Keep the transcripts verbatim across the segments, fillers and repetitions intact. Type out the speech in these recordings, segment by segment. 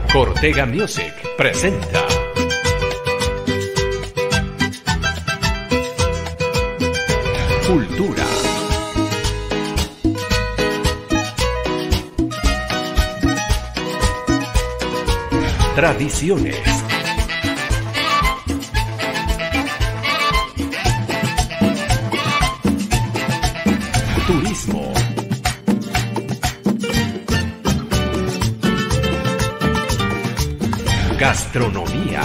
Cortega Music presenta Cultura, tradiciones, turismo, gastronomía,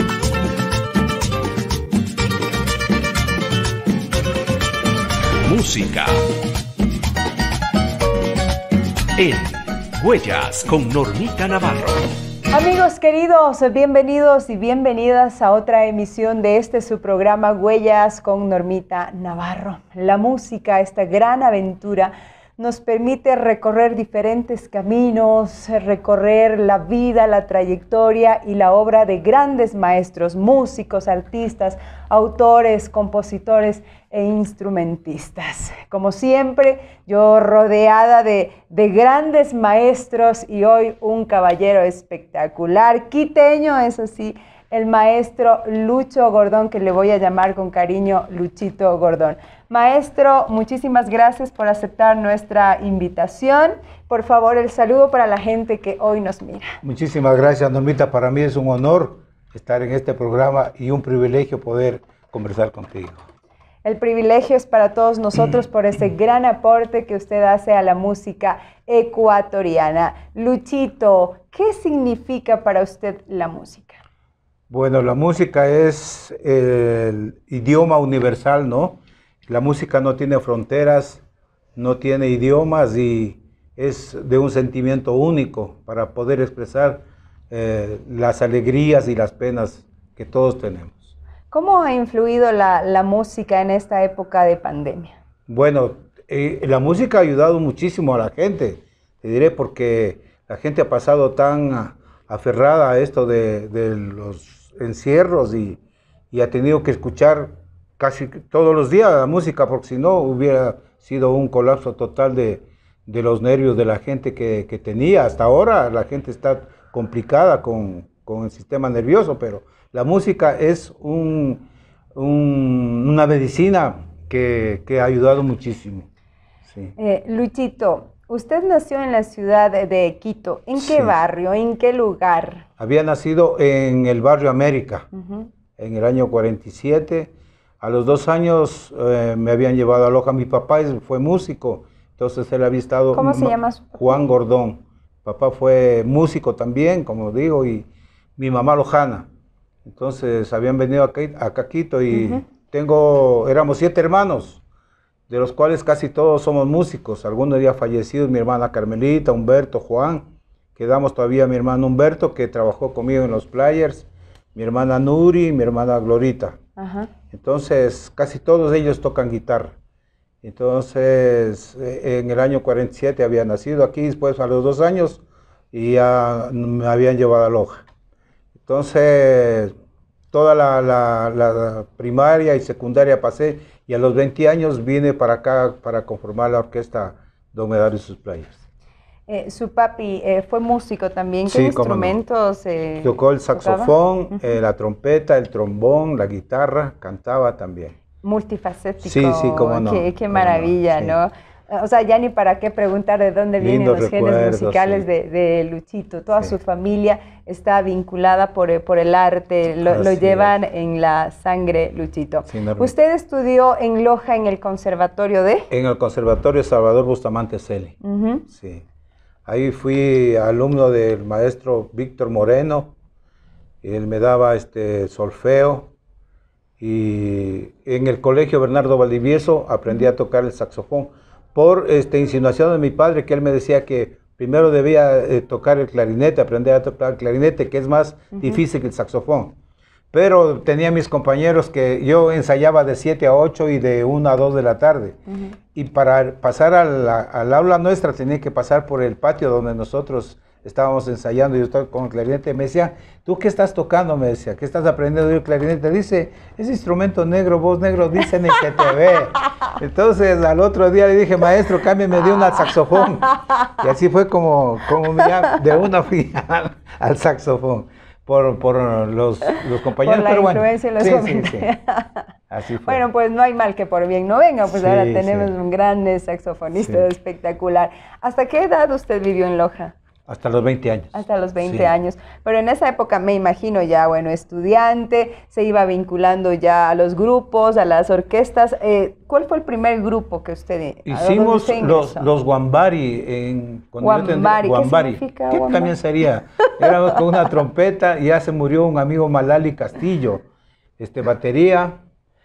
música. En Huellas con Normita Navarro. Amigos queridos, bienvenidos y bienvenidas a otra emisión de este su programa Huellas con Normita Navarro. La música, esta gran aventura, nos permite recorrer diferentes caminos, recorrer la vida, la trayectoria y la obra de grandes maestros, músicos, artistas, autores, compositores e instrumentistas. Como siempre, yo rodeada de, de grandes maestros y hoy un caballero espectacular, quiteño, eso sí, el maestro Lucho Gordón, que le voy a llamar con cariño Luchito Gordón. Maestro, muchísimas gracias por aceptar nuestra invitación. Por favor, el saludo para la gente que hoy nos mira. Muchísimas gracias, Normita. Para mí es un honor estar en este programa y un privilegio poder conversar contigo. El privilegio es para todos nosotros por ese gran aporte que usted hace a la música ecuatoriana. Luchito, ¿qué significa para usted la música? Bueno, la música es el idioma universal, ¿no? La música no tiene fronteras, no tiene idiomas y es de un sentimiento único para poder expresar eh, las alegrías y las penas que todos tenemos. ¿Cómo ha influido la, la música en esta época de pandemia? Bueno, eh, la música ha ayudado muchísimo a la gente, te diré, porque la gente ha pasado tan aferrada a esto de, de los encierros y, y ha tenido que escuchar casi todos los días la música, porque si no hubiera sido un colapso total de, de los nervios de la gente que, que tenía. Hasta ahora la gente está complicada con, con el sistema nervioso, pero la música es un, un, una medicina que, que ha ayudado muchísimo. Sí. Eh, Luchito, usted nació en la ciudad de Quito. ¿En qué sí. barrio? ¿En qué lugar? Había nacido en el barrio América, uh-huh. en el año cuarenta y siete. A los dos años eh, me habían llevado a Loja. Mi papá fue músico, entonces él había estado... ¿Cómo se llama su papá? Juan Gordón. Papá fue músico también, como digo, y mi mamá lojana. Entonces habían venido acá, acá a Quito y uh-huh. tengo, éramos siete hermanos, de los cuales casi todos somos músicos. Algunos ya fallecidos, mi hermana Carmelita, Humberto, Juan. Quedamos todavía mi hermano Humberto, que trabajó conmigo en los Players, mi hermana Nuri, mi hermana Glorita. Ajá. Entonces, casi todos ellos tocan guitarra. Entonces, en el año cuarenta y siete había nacido aquí, después a los dos años, y ya me habían llevado a Loja. Entonces, toda la, la, la primaria y secundaria pasé, y a los veinte años vine para acá para conformar la orquesta Don Medario y sus Players. Eh, su papi eh, fue músico también. ¿Qué sí, instrumentos no. eh, tocó? El saxofón, uh-huh. eh, la trompeta, el trombón, la guitarra, cantaba también. Multifacético. Sí, sí, cómo no. Qué, qué maravilla, no, sí. ¿no? O sea, ya ni para qué preguntar de dónde vienen los genes musicales sí. de, de Luchito. Toda sí. su familia está vinculada por, por el arte, lo, lo llevan es. en la sangre, Luchito. Sí, no, ¿Usted estudió en Loja en el conservatorio de? En el conservatorio Salvador Bustamante Celi, uh-huh. sí. Ahí fui alumno del maestro Víctor Moreno, y él me daba este solfeo, y en el colegio Bernardo Valdivieso aprendí a tocar el saxofón por este, insinuación de mi padre, que él me decía que primero debía eh, tocar el clarinete, aprender a tocar el clarinete, que es más uh-huh. difícil que el saxofón. Pero tenía mis compañeros que yo ensayaba de siete a ocho y de una a dos de la tarde. Uh-huh. Y para pasar a la, al aula nuestra tenía que pasar por el patio donde nosotros estábamos ensayando, yo estaba con el clarinete, me decía, ¿tú qué estás tocando? Me decía, ¿qué estás aprendiendo del clarinete? Dice, ese instrumento negro, voz negro, dice ni que te ve. Entonces al otro día le dije, maestro, cámbiame de una al saxofón. Y así fue como, como me, de una fui al, al saxofón. Por, por los, los compañeros, por la pero bueno. influencia de los sí, comentarios. sí, sí. Así fue. Bueno, pues no hay mal que por bien no venga, pues Sí, ahora tenemos sí. un gran saxofonista Sí. espectacular. ¿Hasta qué edad usted vivió en Loja? Hasta los veinte años. Hasta los veinte Sí. años. Pero en esa época me imagino ya, bueno, estudiante, se iba vinculando ya a los grupos, a las orquestas. Eh, ¿Cuál fue el primer grupo que usted Hicimos usted los, ingresó? los Guambari. En, cuando yo tendría- Guambari, ¿qué Guambari. significa ¿Qué Guambari? también sería? Éramos con una trompeta y ya se murió un amigo Malali Castillo, este, batería.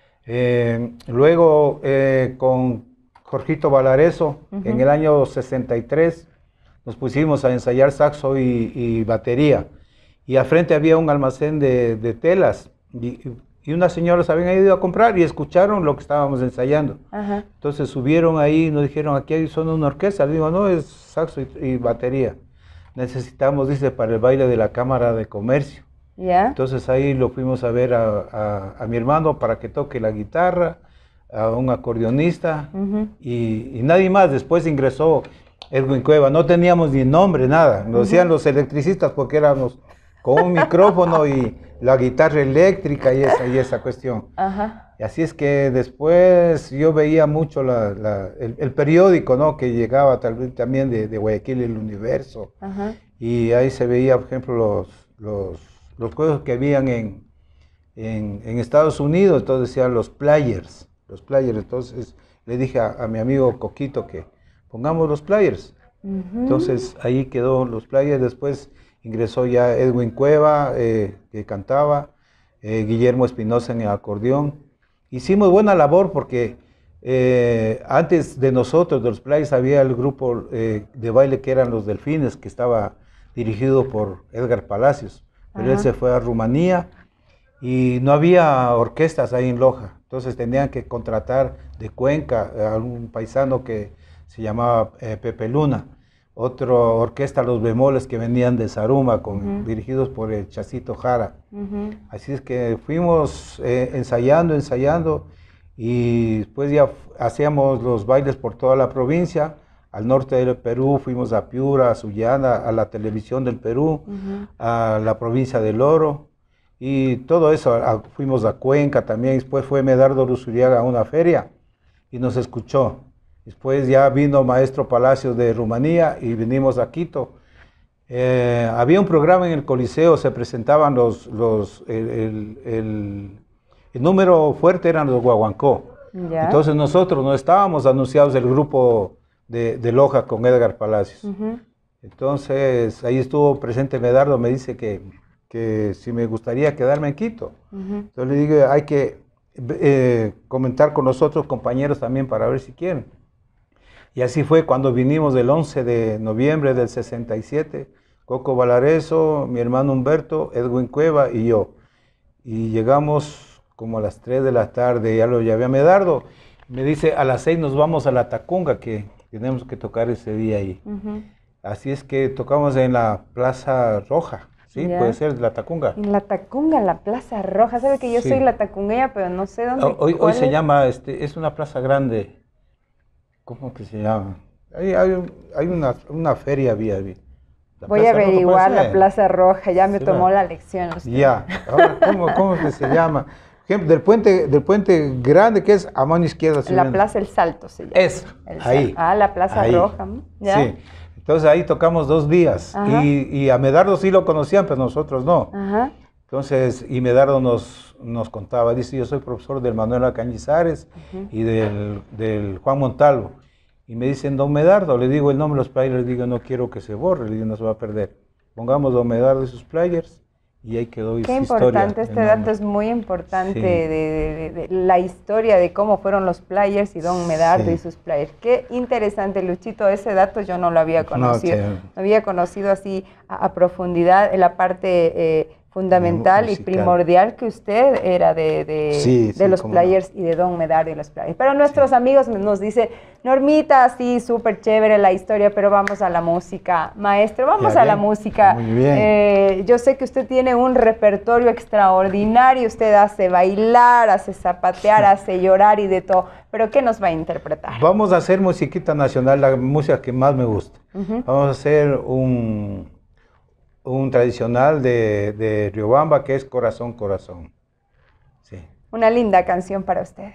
Eh, luego eh, con Jorgito Valareso, Ujú. en el año sesenta y tres, nos pusimos a ensayar saxo y, y batería. Y al frente había un almacén de, de telas. Y, y unas señoras habían ido a comprar y escucharon lo que estábamos ensayando. Ajá. Entonces subieron ahí y nos dijeron, aquí hay son una orquesta. Le digo, no, es saxo y, y batería. Necesitamos, dice, para el baile de la Cámara de Comercio. ¿Ya? Entonces ahí lo fuimos a ver a, a- a mi hermano para que toque la guitarra, a un acordeonista Ujú. y, y nadie más. Después ingresó Edwin Cueva. No teníamos ni nombre, nada. Nos decían los electricistas porque éramos con un micrófono y la guitarra eléctrica y esa, y esa cuestión. Ajá. Y así es que después yo veía mucho la- la- el, el periódico, ¿no? Que llegaba tal vez también de, de Guayaquil, El Universo. Ajá. Y ahí se veía, por ejemplo, los, los, los juegos que habían en, en, en Estados Unidos. Entonces decían los players, los players. Entonces le dije a, a mi amigo Coquito que pongamos los players. Ujú. Entonces ahí quedó los players. Después ingresó ya Edwin Cueva, eh, que cantaba, eh, Guillermo Espinosa en el acordeón. Hicimos buena labor porque eh, antes de nosotros, de los players, había el grupo eh, de baile que eran los Delfines, que estaba dirigido por Edgar Palacios. Pero él Ajá. se fue a Rumanía y no había orquestas ahí en Loja. Entonces tenían que contratar de Cuenca a un paisano que se llamaba eh, Pepe Luna. Otra orquesta, Los Bemoles, que venían de Zaruma, con, Ujú. dirigidos por el Chacito Jara. Ujú. Así es que fuimos eh, ensayando, ensayando, y después ya f- hacíamos los bailes por toda la provincia. Al norte del Perú fuimos a Piura, a Sullana, a la televisión del Perú, Ujú. a la provincia del Oro, y todo eso. a- fuimos a Cuenca también. Después fue Medardo Luzuriaga a una feria y nos escuchó. Después ya vino Maestro Palacios de Rumanía y vinimos a Quito. Eh, había un programa en el Coliseo, se presentaban los, los el, el- el- el número fuerte eran los guaguancó. Ya. Entonces nosotros no estábamos anunciados el grupo de, de Loja con Edgar Palacios. Ujú. Entonces ahí estuvo presente Medardo, me dice que, que si me gustaría quedarme en Quito. Ujú. Entonces le digo, hay que eh, comentar con los otros compañeros también para ver si quieren. Y así fue cuando vinimos el once de noviembre del sesenta y siete, Coco Valareso, mi hermano Humberto, Edwin Cueva y yo. Y llegamos como a las tres de la tarde, ya lo llamé a Medardo. Me dice, a las seis nos vamos a la Tacunga, que tenemos que tocar ese día ahí. Ujú. Así es que tocamos en la Plaza Roja, ¿sí? Ya. Puede ser, la Tacunga. En la Tacunga, la Plaza Roja. ¿Sabe que yo Sí. soy la tacungueña, pero no sé dónde? Hoy, hoy cuál se es? llama, este, es una plaza grande. ¿Cómo que se llama? Hay, hay, un- hay una, una feria, había. había. La Voy a Plaza Roja averiguar puede la ser. Plaza Roja, ya me Sí, tomó va. la lección usted. Ya, ahora, ¿cómo, cómo que se llama? Por ejemplo, del puente, del puente grande que es a mano izquierda. La subiendo. Plaza El Salto se llama. Es, El ahí. Sal- Ah, la Plaza ahí. Roja. ¿m? ¿Ya? Sí, entonces ahí tocamos dos días. Ajá. Y, y a Medardo sí lo conocían, pero nosotros no. Ajá. Entonces, y Medardo nos, nos contaba, dice, yo soy profesor del Manuel Cañizares Ujú. y del, del Juan Montalvo. Y me dicen, don Medardo, le digo el nombre de los players, le digo, no quiero que se borre, le digo, no se va a perder. Pongamos don Medardo y sus players, y ahí quedó Qué esa importante, historia, este el dato nombre. es muy importante Sí. de, de- de- de la historia de cómo fueron los players y don Medardo Sí. y sus players. Qué interesante, Luchito, ese dato yo no lo había conocido. que- No había conocido así a, a profundidad en la parte eh, fundamental y musical. primordial que usted era de, de, Sí, de sí, los cómo players y de Don Medardo y los players. Pero nuestros amigos nos dicen, Normita, sí, súper chévere la historia, pero vamos a la música. Maestro, vamos Ya, a la bien. música. Muy bien. Eh, yo sé que usted tiene un repertorio extraordinario, usted hace bailar, hace zapatear, hace llorar y de todo, pero ¿qué nos va a interpretar? Vamos a hacer musiquita nacional, la música que más me gusta. Ujú. Vamos a hacer un, un tradicional de, de Riobamba que es Corazón, Corazón. Sí. Una linda canción para ustedes.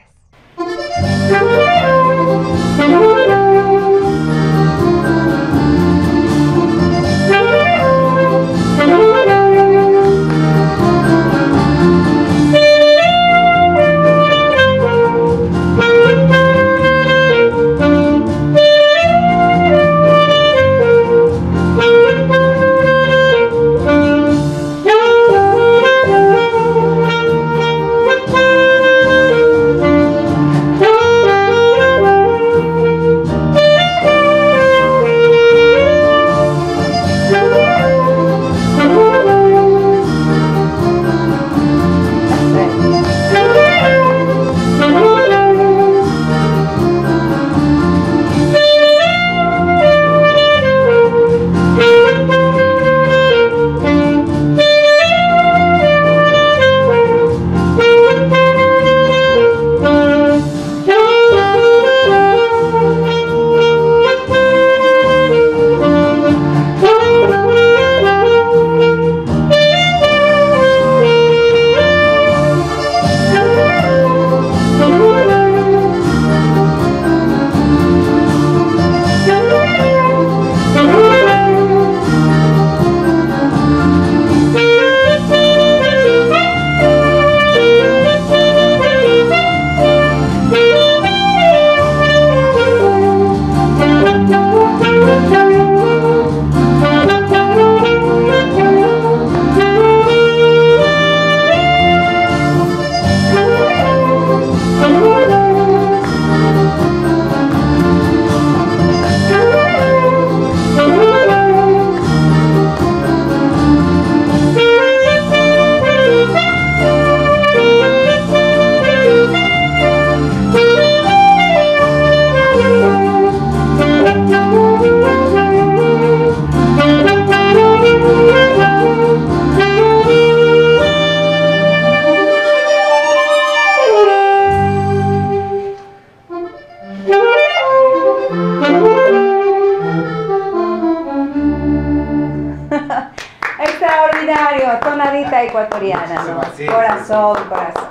Extraordinario, tonadita ecuatoriana, ¿no? Sí, Corazón, corazón.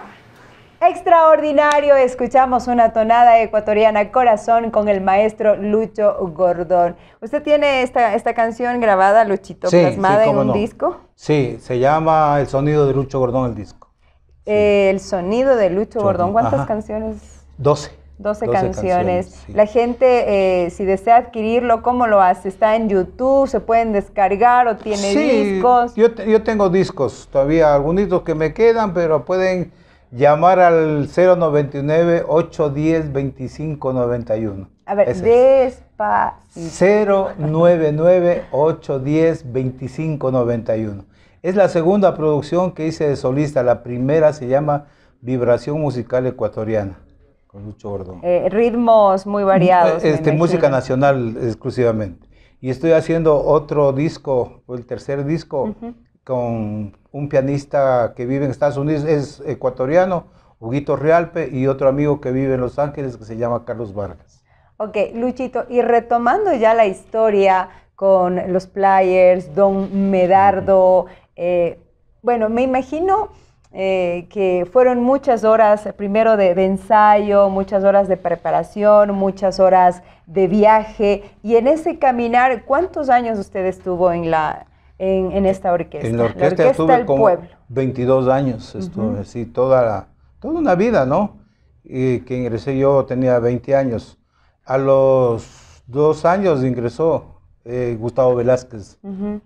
Extraordinario, escuchamos una tonada ecuatoriana, Corazón, con el maestro Lucho Gordón. ¿Usted tiene esta, esta canción grabada, Luchito, Sí, plasmada sí, en cómo un no. disco? Sí, se llama El sonido de Lucho Gordón, el disco. Eh, el sonido de Lucho Gordón. ¿Cuántas Ajá. canciones? doce. doce, doce canciones. canciones, sí. La gente, eh, si desea adquirirlo, ¿cómo lo hace? ¿Está en YouTube? ¿Se pueden descargar o tiene Sí, discos? Yo, te- yo tengo discos, todavía algunos que me quedan, pero pueden llamar al cero noventa y nueve, ocho diez, veinticinco noventa y uno. A ver, Ese es. despacito. cero noventa y nueve, ocho diez, veinticinco noventa y uno. Es la segunda producción que hice de solista. La primera se llama Vibración Musical Ecuatoriana, con Lucho Gordón. Eh, ritmos muy variados. me Este, música imagino. nacional exclusivamente. Y estoy haciendo otro disco, el tercer disco, Ujú. con un pianista que vive en Estados Unidos, es ecuatoriano, Huguito Realpe, y otro amigo que vive en Los Ángeles que se llama Carlos Vargas. Ok, Luchito, y retomando ya la historia con los players, Don Medardo, eh, bueno, me imagino eh, que fueron muchas horas, primero de, de ensayo, muchas horas de preparación, muchas horas de viaje, y en ese caminar, ¿cuántos años usted estuvo en, la, en, en esta orquesta? En la orquesta, estuve del como pueblo. veintidós años, estuve Ujú. así, toda, la- toda una vida, ¿no? Y que ingresé yo tenía veinte años. A los dos años ingresó eh, Gustavo Velázquez. Ujú.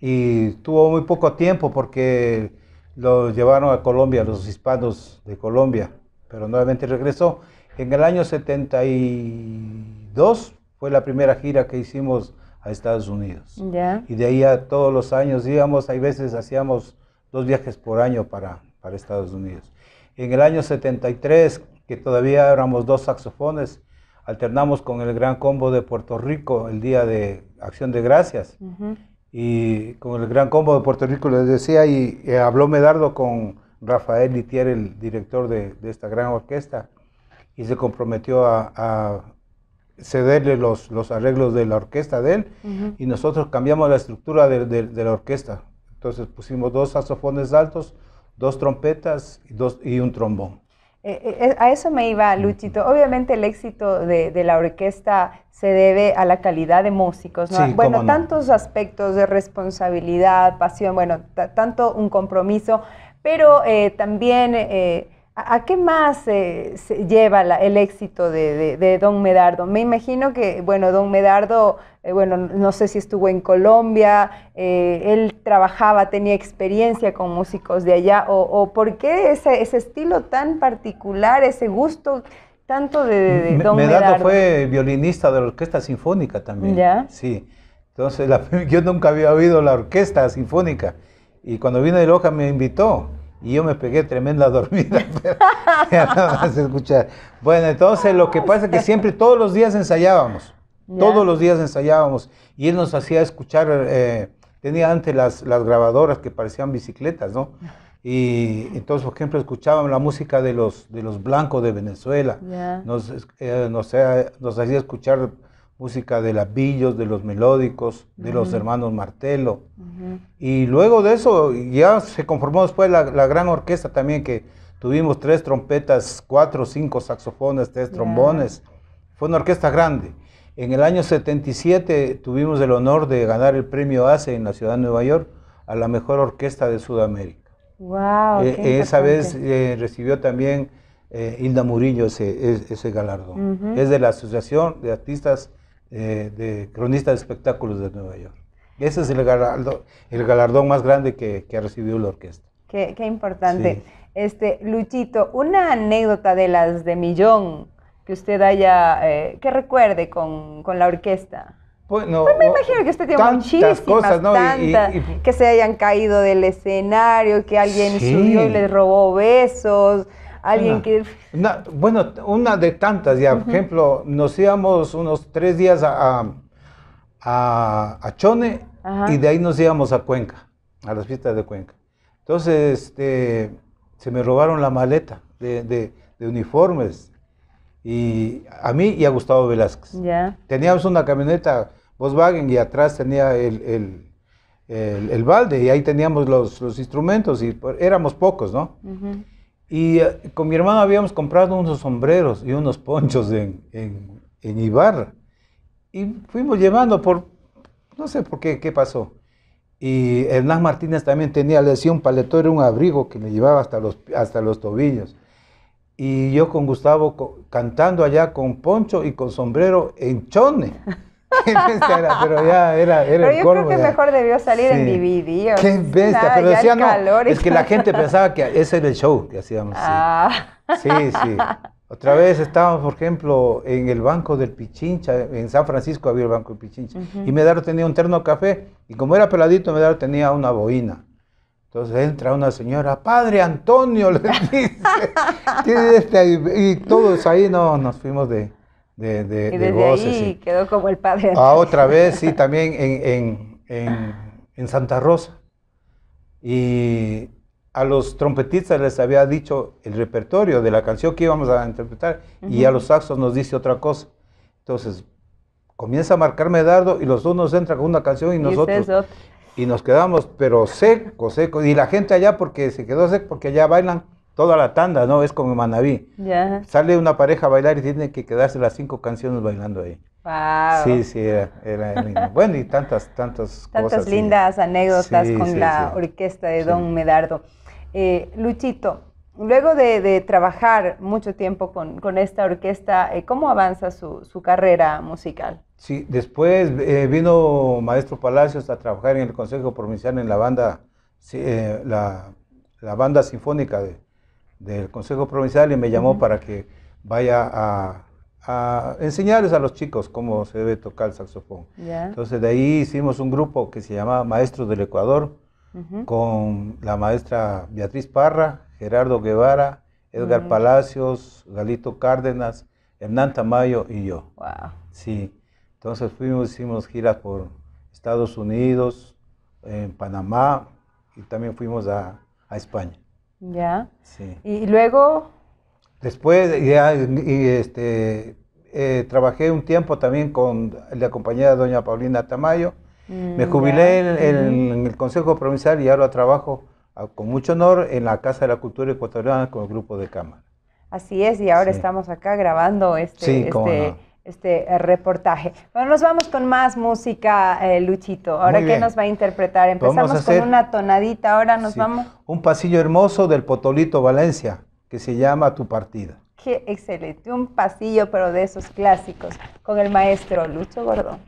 Y tuvo muy poco tiempo porque lo llevaron a Colombia, los hispanos de Colombia, pero nuevamente regresó. En el año setenta y dos fue la primera gira que hicimos a Estados Unidos. Ya. Y de ahí a todos los años íbamos, hay veces hacíamos dos viajes por año para, para Estados Unidos. En el año setenta y tres, que todavía éramos dos saxofones, alternamos con el Gran Combo de Puerto Rico el día de Acción de Gracias. Uh-huh. Y con el Gran Combo de Puerto Rico les decía, y eh, habló Medardo con Rafael Litier, el director de, de esta gran orquesta, y se comprometió a, a cederle los, los arreglos de la orquesta de él, uh-huh. y nosotros cambiamos la estructura de, de, de la orquesta. Entonces pusimos dos saxofones altos, dos trompetas y, dos, y un trombón. Eh, eh, a eso me iba, Luchito. Obviamente el éxito de, de la orquesta se debe a la calidad de músicos, ¿no? Sí, bueno, no. tantos aspectos de responsabilidad, pasión, bueno, tanto un compromiso, pero eh, también, eh, ¿a, ¿a qué más eh, se lleva la, el éxito de, de, de Don Medardo? Me imagino que, bueno, Don Medardo, eh, bueno, no sé si estuvo en Colombia, eh, él trabajaba, tenía experiencia con músicos de allá, o, o ¿por qué ese, ese estilo tan particular, ese gusto tanto de, de Don Medardo? Medardo Fue violinista de la Orquesta Sinfónica también. ¿Ya? Sí. Entonces, la, yo nunca había oído la Orquesta Sinfónica. Y cuando vino de Loja me invitó. Y yo me pegué tremenda dormida. Pero ya nada más escuchar. Bueno, entonces lo que pasa es que siempre, todos los días ensayábamos. ¿Ya? Todos los días ensayábamos. Y él nos hacía escuchar, eh, tenía antes las, las grabadoras que parecían bicicletas, ¿no? Y entonces, por ejemplo, escuchábamos la música de los, de los blancos de Venezuela. Yeah. Nos, eh, nos, eh, nos hacía escuchar música de los Billos, de los Melódicos, de uh-huh. los hermanos Martelo. Uh-huh. Y luego de eso ya se conformó después la, la gran orquesta también, que tuvimos tres trompetas, cuatro o cinco saxofones, tres yeah. trombones. Fue una orquesta grande. En el año setenta y siete tuvimos el honor de ganar el premio A C E en la ciudad de Nueva York a la mejor orquesta de Sudamérica. Wow, eh, esa vez eh, recibió también eh, Hilda Murillo ese, ese, ese galardón. Uh-huh. Es de la Asociación de Artistas eh, de Cronistas de Espectáculos de Nueva York. Ese es el galardón, el galardón más grande que, que ha recibido la orquesta. Qué, qué importante. Sí. Este, Luchito, una anécdota de las de millón que usted haya, eh, que recuerde con, con la orquesta. Bueno, pues me imagino que usted tiene muchísimas cosas, ¿no? tantas, y, y, que se hayan caído del escenario, que alguien sí. subió y les robó besos, alguien una, que... Una, bueno, una de tantas ya, uh-huh. por ejemplo, nos íbamos unos tres días a, a, a Chone, uh-huh. y de ahí nos íbamos a Cuenca, a las fiestas de Cuenca. Entonces, este, se me robaron la maleta de, de, de uniformes, y a mí y a Gustavo Velázquez. Yeah. Teníamos una camioneta Volkswagen y atrás tenía el, el, el, el balde, y ahí teníamos los, los instrumentos, y éramos pocos, ¿no? Uh-huh. Y uh, con mi hermano habíamos comprado unos sombreros y unos ponchos en, en, en Ibarra, y fuimos llevando por, no sé por qué, qué pasó. Y Hernán Martínez también tenía, le decía un paletón, era un abrigo que me llevaba hasta los, hasta los tobillos. Y yo con Gustavo co cantando allá con poncho y con sombrero en Chone. Era, pero ya era, era pero el yo colmo. Creo que ya. Mejor debió salir sí. en D V D. Qué bestia, nada, pero decía no, es que la todo. gente pensaba que ese era el show que hacíamos. Ah. Sí, sí, sí. Otra vez estábamos, por ejemplo, en el Banco del Pichincha, en San Francisco había el Banco del Pichincha, uh-huh. y Medardo tenía un terno café, y como era peladito, Medardo tenía una boina. Entonces entra una señora, Padre Antonio, le dice, este? y, y todos ahí no, nos fuimos de, de, de, y de desde voces. ahí Sí. quedó como el Padre Antonio. Ah, otra vez, sí, también en, en, en, en Santa Rosa. Y a los trompetistas les había dicho el repertorio de la canción que íbamos a interpretar, uh-huh. y a los saxos nos dice otra cosa. Entonces, comienza a marcar Medardo y los dos nos entran con una canción y nosotros... Y nos quedamos, pero seco, seco. Y la gente allá, porque se quedó seco, porque allá bailan toda la tanda, ¿no? Es como en Manabí. Yeah. Sale una pareja a bailar y tiene que quedarse las cinco canciones bailando ahí. Wow. Sí, sí, era, era lindo. Bueno, y tantas, tantas, tantas cosas. lindas sí. anécdotas sí, con sí, la sí. orquesta de sí. Don Medardo. Eh, Luchito, luego de, de trabajar mucho tiempo con, con esta orquesta, eh, ¿cómo avanza su, su carrera musical? Sí, después eh, vino Maestro Palacios a trabajar en el Consejo Provincial en la banda, eh, la, la banda sinfónica de, del Consejo Provincial, y me llamó uh-huh. para que vaya a, a enseñarles a los chicos cómo se debe tocar el saxofón. Yeah. Entonces de ahí hicimos un grupo que se llamaba Maestros del Ecuador, uh-huh. con la maestra Beatriz Parra, Gerardo Guevara, Edgar uh-huh. Palacios, Galito Cárdenas, Hernán Tamayo y yo. Wow. Sí, entonces fuimos, hicimos giras por Estados Unidos, en Panamá, y también fuimos a, a España. Ya. Sí. Y luego... Después ya y este, eh, trabajé un tiempo también con la compañía de doña Paulina Tamayo. Mm, Me jubilé en, en, en el Consejo Provincial y ahora trabajo a, con mucho honor en la Casa de la Cultura Ecuatoriana con el grupo de cámara. Así es, y ahora sí. estamos acá grabando este, sí, este, no. este eh, reportaje. Bueno, nos vamos con más música, eh, Luchito. Ahora, ¿qué nos va a interpretar? Empezamos a hacer, con una tonadita, ahora nos sí, vamos... Un pasillo hermoso del Potolito Valencia, que se llama Tu Partida. Qué excelente, un pasillo, pero de esos clásicos, con el maestro Lucho Gordón.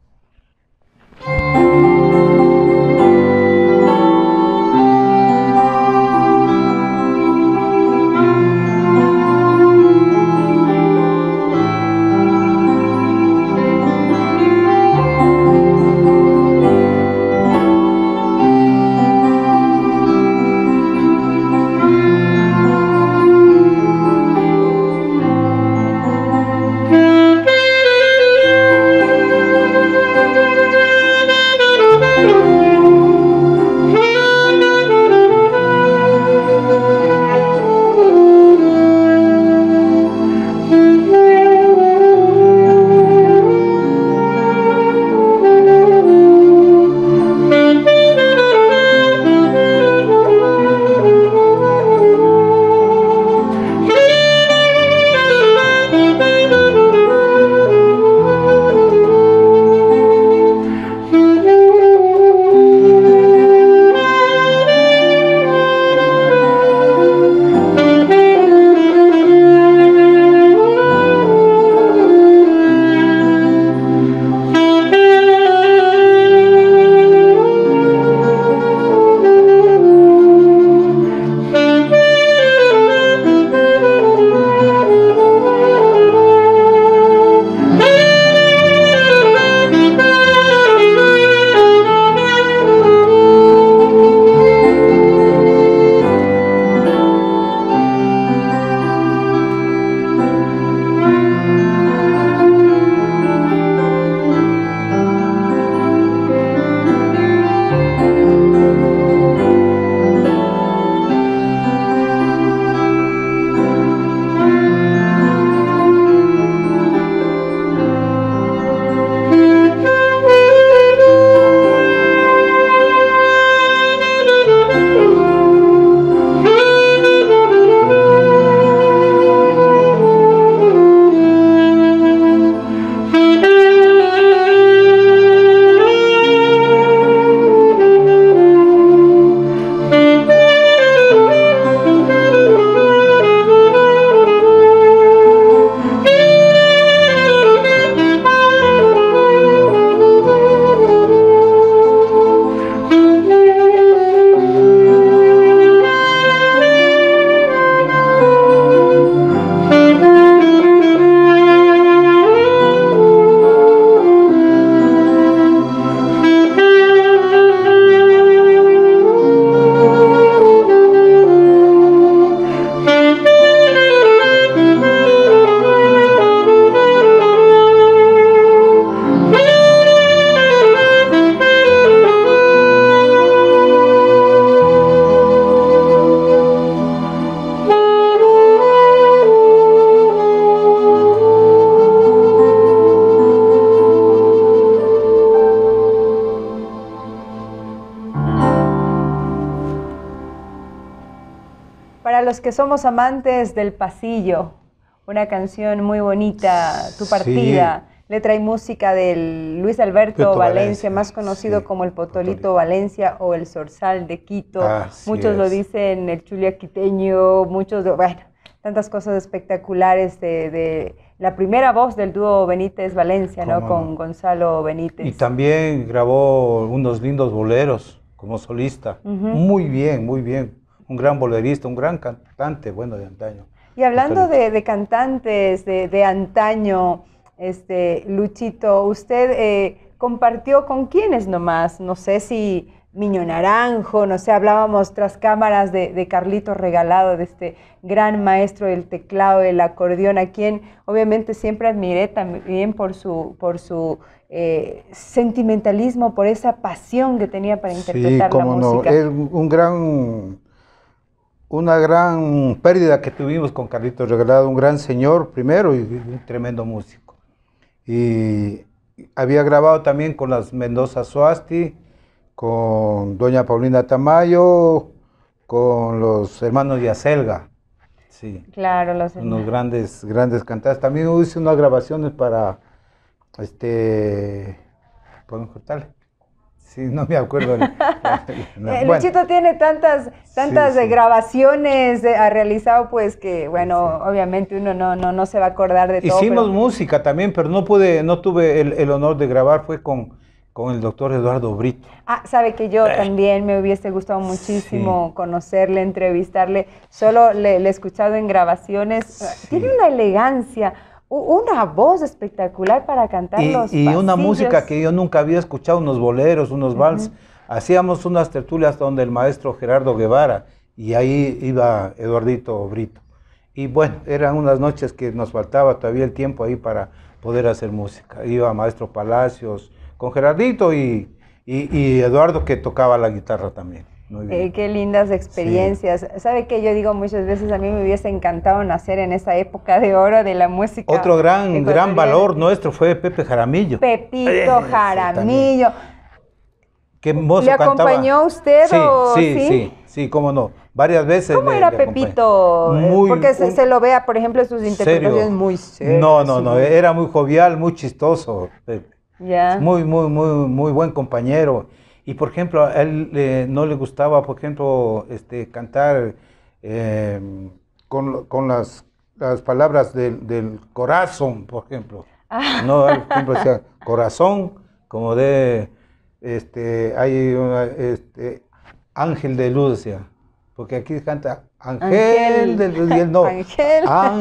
Para los que somos amantes del pasillo, una canción muy bonita, Tu Partida, sí. Letra y música del Luis Alberto Valencia, Valencia, más conocido sí, como el Potolito, Potolito Valencia o el Zorzal de Quito. Así muchos es. Lo dicen el chuliaquiteño, muchos, bueno, tantas cosas espectaculares de, de la primera voz del dúo Benítez Valencia, ¿no? Con Gonzalo Benítez. Y también grabó unos lindos boleros como solista. Uh-huh. Muy bien, muy bien. Un gran bolerista, un gran cantante, bueno, de antaño. Y hablando de, de cantantes de, de antaño, este, Luchito, usted eh, compartió con quiénes nomás, no sé si Miño Naranjo, no sé, hablábamos tras cámaras de, de Carlito Regalado, de este gran maestro del teclado, del acordeón, a quien obviamente siempre admiré también por su, por su eh, sentimentalismo, por esa pasión que tenía para interpretar sí, la cómo música. No. Es un gran, una gran pérdida que tuvimos con Carlito Regalado, un gran señor primero y un tremendo músico. Y había grabado también con las Mendoza Suasti, con doña Paulina Tamayo, con los hermanos Yacelga, sí. Claro, los hermanos. Unos grandes, grandes cantantes. También hice unas grabaciones para, este, ¿puedo cortarle? Sí, no me acuerdo. no, eh, bueno. Luchito tiene tantas, tantas Sí, sí. grabaciones, eh, ha realizado, pues que, bueno, sí. obviamente uno no, no, no se va a acordar de todo. Hicimos pero... música también, pero no pude, no tuve el, el honor de grabar, fue con, con el doctor Eduardo Brito. Ah, sabe que yo eh. también me hubiese gustado muchísimo sí. conocerle, entrevistarle, solo le, le he escuchado en grabaciones, sí. tiene una elegancia, una voz espectacular para cantar y, los y pasillos. Una música que yo nunca había escuchado, unos boleros, unos uh-huh. vals. Hacíamos unas tertulias donde el maestro Gerardo Guevara, y ahí iba Eduardito Brito. Y bueno, eran unas noches que nos faltaba todavía el tiempo ahí para poder hacer música. Iba maestro Palacios con Gerardito y, y, y Eduardo, que tocaba la guitarra también. Muy bien. Eh, qué lindas experiencias. Sí. ¿Sabe qué? Yo digo muchas veces, a mí me hubiese encantado nacer en esa época de oro de la música. Otro gran, gran valor nuestro fue Pepe Jaramillo. Pepito eh, Jaramillo. Qué hermoso ¿Le acompañó cantaba. usted? Sí, o, sí, ¿sí? sí, sí, cómo no. Varias veces. ¿Cómo le, era le Pepito? Muy, Porque se, un, se lo vea, por ejemplo, en sus interpretaciones serio. muy serias. No, no, no. Era muy jovial, muy chistoso. Pepe. Ya. Muy, muy, muy, muy buen compañero. Y, por ejemplo, a él eh, no le gustaba, por ejemplo, este, cantar eh, con, con las, las palabras del, del corazón, por ejemplo. Ah. No, por ejemplo, decía corazón, como de, este, hay una, este, ángel de luz, decía, porque aquí canta ángel, ángel de luz, y él no, ángel.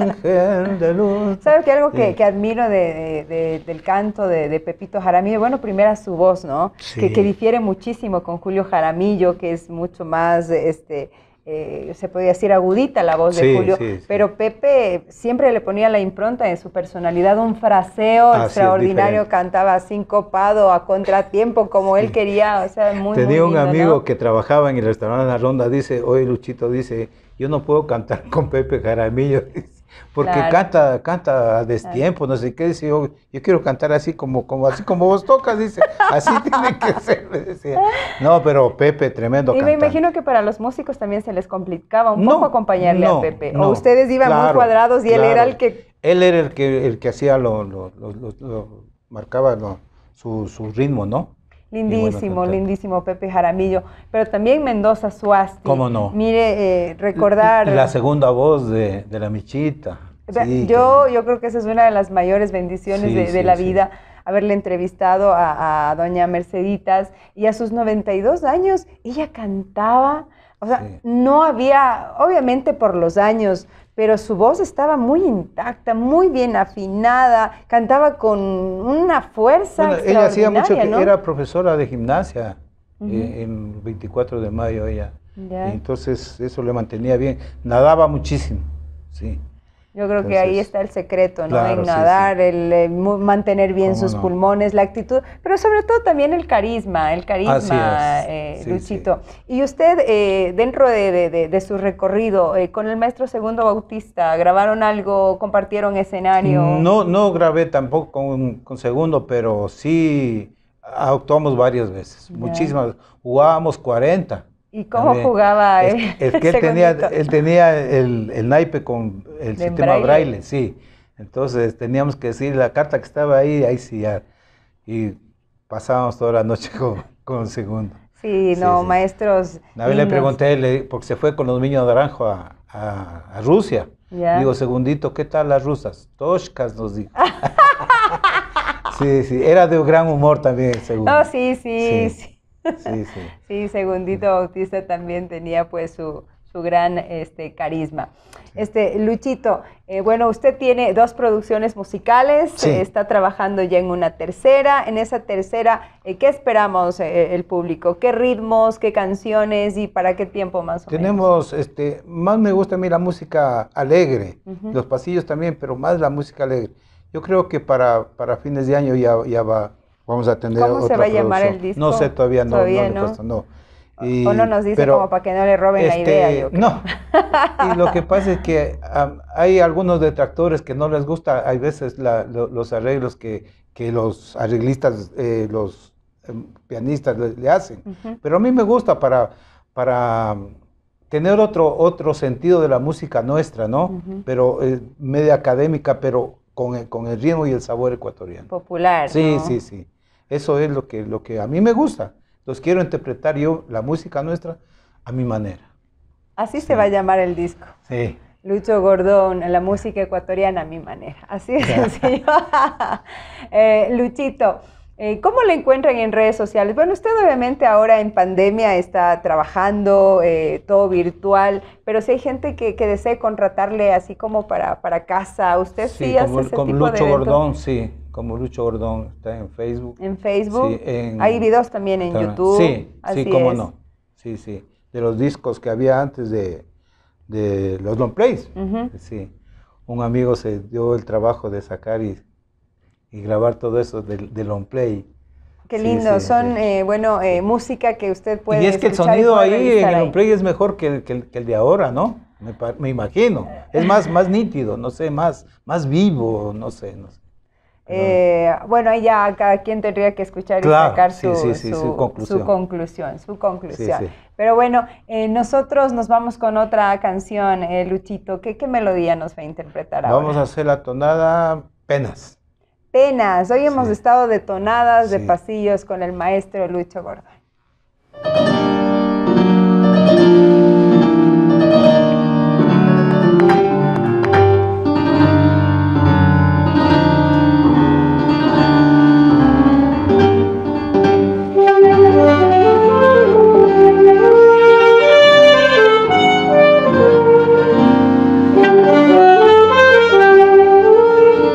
ángel de luz. ¿Sabe que algo que, sí. que admiro de, de, de, del canto de, de Pepito Jaramillo? Bueno, primero su voz, ¿no? Sí. Que, que difiere muchísimo con Julio Jaramillo, que es mucho más, este, eh, se podría decir agudita la voz sí, de Julio, sí, sí. pero Pepe siempre le ponía la impronta en su personalidad, un fraseo Así extraordinario, cantaba sincopado, a contratiempo, como sí. él quería, o sea, muy, Tenía muy un lindo, amigo ¿no? que trabajaba en el restaurante La Ronda, dice, oye Luchito, dice, yo no puedo cantar con Pepe Jaramillo, porque claro. canta, canta a destiempo, no sé qué, dice, yo, yo quiero cantar así como, como, así como vos tocas, dice, así tiene que ser, decía. No, pero Pepe, tremendo Y cantante. me imagino que para los músicos también se les complicaba un no, poco acompañarle no, a Pepe, no, o ustedes iban claro, muy cuadrados y claro. él era el que... Él era el que, el que hacía lo, lo, lo, lo, lo marcaba lo, su, su ritmo, ¿no? Lindísimo, bueno, lindísimo Pepe Jaramillo, pero también Mendoza Suasti. ¿Cómo no? Mire, eh, recordar... La segunda voz de, de la Michita. Sí, yo, que... yo creo que esa es una de las mayores bendiciones sí, de, de sí, la vida, sí. haberle entrevistado a, a doña Merceditas, y a sus noventa y dos años ella cantaba, o sea, sí. no había, obviamente por los años, pero su voz estaba muy intacta, muy bien afinada, cantaba con una fuerza bueno, ella hacía mucho que ¿no? era profesora de gimnasia, uh-huh. eh, en veinticuatro de mayo ella, ya. entonces eso le mantenía bien, nadaba muchísimo, sí. Yo creo Entonces, que ahí está el secreto, ¿no? Claro, en nadar, sí, sí. el eh, mantener bien sus no? pulmones, la actitud, pero sobre todo también el carisma, el carisma, eh, sí, Luchito. Sí. Y usted, eh, dentro de, de, de, de su recorrido, eh, con el maestro Segundo Bautista, ¿grabaron algo, compartieron escenario? No, no grabé tampoco con, con Segundo, pero sí actuamos varias veces, ya. muchísimas, jugábamos cuarenta. ¿Y cómo también jugaba él? Es, es que él tenía, él tenía el, el naipe con el de sistema braille. braille, sí. Entonces teníamos que decir la carta que estaba ahí, ahí sí ya. Y pasábamos toda la noche con, con el Segundo. Sí, no, sí, sí. maestros. Una vez le pregunté, le, porque se fue con los niños naranjo a, a, a Rusia. ¿Ya? Digo, Segundito, ¿qué tal las rusas? Toshkas, nos dijo. sí, sí, era de un gran humor también el Segundo. No, sí, sí, sí. sí. Sí, sí. Sí, Segundito Bautista también tenía pues su, su gran este, carisma. Este, Luchito, eh, bueno, usted tiene dos producciones musicales, Sí. eh, está trabajando ya en una tercera. En esa tercera, eh, ¿qué esperamos eh, el público? ¿Qué ritmos, qué canciones y para qué tiempo más o menos? Tenemos, este, más me gusta a mí la música alegre, Ujú. los pasillos también, pero más la música alegre. Yo creo que para, para fines de año ya, ya va, vamos a tener ¿Cómo se otra va a llamar producción. el disco? No sé, todavía no, Todavía no, le no. consta, no. O no nos dice como para que no le roben la idea, yo creo. No, y lo que pasa es que um, hay algunos detractores que no les gusta, hay veces la, lo, los arreglos que, que los arreglistas, eh, los eh, pianistas le, le hacen, Ujú. pero a mí me gusta para, para um, tener otro, otro sentido de la música nuestra, ¿no? Ujú. Pero eh, media académica, pero con el, con el ritmo y el sabor ecuatoriano. Popular, Sí, ¿no? sí, sí. Eso es lo que, lo que a mí me gusta. Entonces quiero interpretar yo la música nuestra a mi manera. Así Sí. se va a llamar el disco. Sí. Lucho Gordón, la música ecuatoriana a mi manera. Así de sencillo. eh, Luchito, eh, ¿cómo le encuentran en redes sociales? Bueno, usted obviamente ahora en pandemia está trabajando eh, todo virtual, pero si hay gente que, que desee contratarle así como para, para casa, ¿usted sí, Sí, hace como, ese como tipo de Lucho eventos? Gordón, sí, como Lucho Gordón está en Facebook. En Facebook, Sí, en- hay videos también en también. YouTube. Sí, así sí, cómo es. no. Sí, sí. De los discos que había antes de, de los long plays. Ujú. Sí. Un amigo se dio el trabajo de sacar y, y grabar todo eso de, de long play. Qué Sí, lindo, sí, son sí. eh, bueno eh, música que usted puede Y es que el escuchar y sonido puede ahí en revisar el ahí. long play es mejor que el, que el, que el de ahora, ¿no? Me, pa- me imagino. Es más, más nítido, no sé, más, más vivo, no sé, no sé. Eh, bueno, ahí ya cada quien tendría que escuchar Claro, y sacar sí, su, sí, sí, su- su conclusión. su conclusión, su conclusión. Sí, sí. Pero bueno, eh, nosotros nos vamos con otra canción, eh, Luchito. ¿Qué, qué melodía nos va a interpretar Vamos ahora? a hacer la tonada Penas. Penas. Hoy hemos Sí. estado de tonadas, de Sí. pasillos con el maestro Lucho Gordón.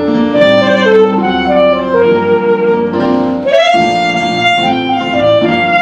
Thank you.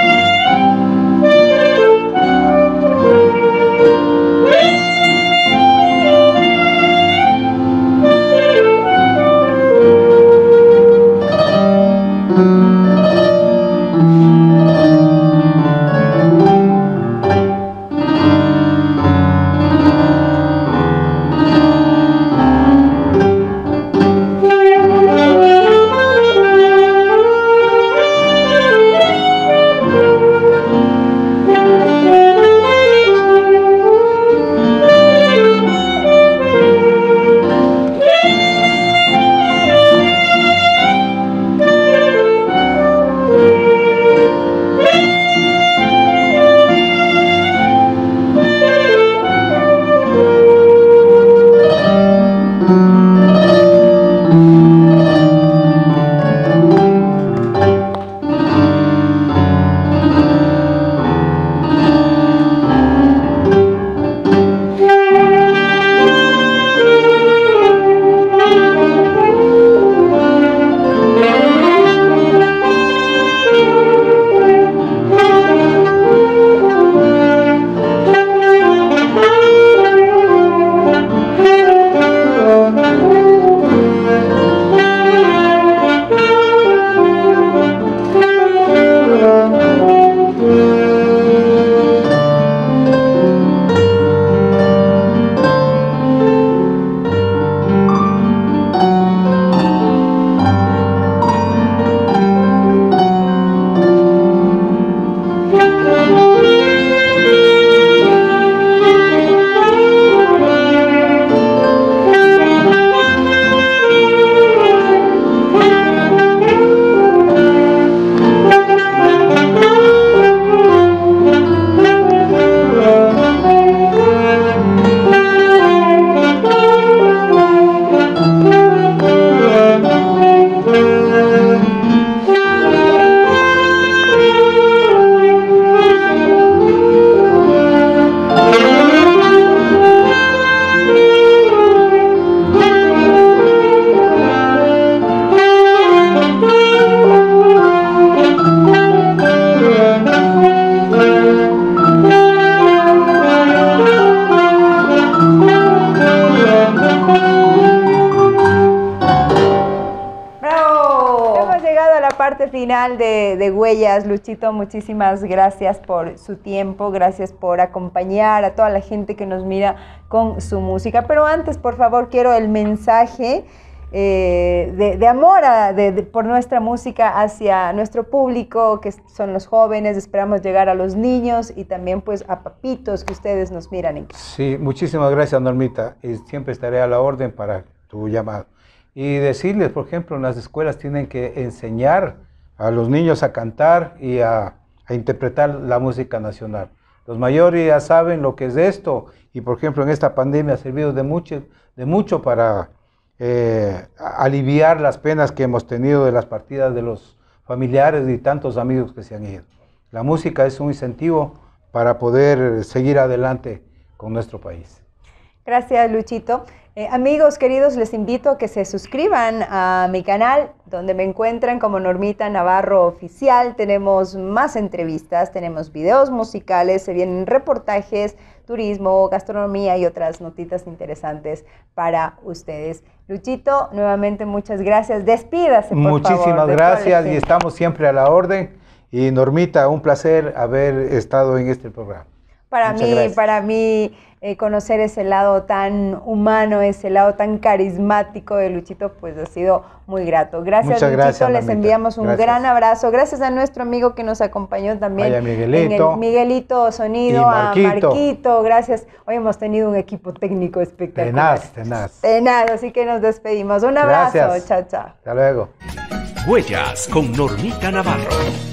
parte final de, de Huellas. Luchito, muchísimas gracias por su tiempo, gracias por acompañar a toda la gente que nos mira con su música. Pero antes, por favor, quiero el mensaje eh, de, de amor a, de, de, por nuestra música hacia nuestro público, que son los jóvenes. Esperamos llegar a los niños y también pues a papitos que ustedes nos miran en casa. Sí, muchísimas gracias, Normita, y siempre estaré a la orden para tu llamado. Y decirles, por ejemplo, en las escuelas tienen que enseñar a los niños a cantar y a, a interpretar la música nacional. Los mayores ya saben lo que es esto y, por ejemplo, en esta pandemia ha servido de mucho, de mucho para eh, aliviar las penas que hemos tenido de las partidas de los familiares y tantos amigos que se han ido. La música es un incentivo para poder seguir adelante con nuestro país. Gracias, Luchito. Eh, amigos queridos, les invito a que se suscriban a mi canal, donde me encuentran como Normita Navarro Oficial. Tenemos más entrevistas, tenemos videos musicales, se vienen reportajes, turismo, gastronomía y otras notitas interesantes para ustedes. Luchito, nuevamente muchas gracias. Despídase, por Muchísimas favor. Muchísimas gracias y estamos siempre a la orden. Y Normita, un placer haber estado en este programa. Para Muchas mí, gracias. para mí eh, conocer ese lado tan humano, ese lado tan carismático de Luchito, pues ha sido muy grato. Gracias, Muchas Luchito, gracias, les mamita. enviamos un Gracias. gran abrazo. Gracias a nuestro amigo que nos acompañó también. Vaya, Miguelito. En el Miguelito Sonido, Y Marquito. a Marquito, gracias. Hoy hemos tenido un equipo técnico espectacular. Tenaz, tenaz. Tenaz, así que nos despedimos. Un abrazo, Gracias. chao, chao. Hasta luego. Huellas con Normita Navarro.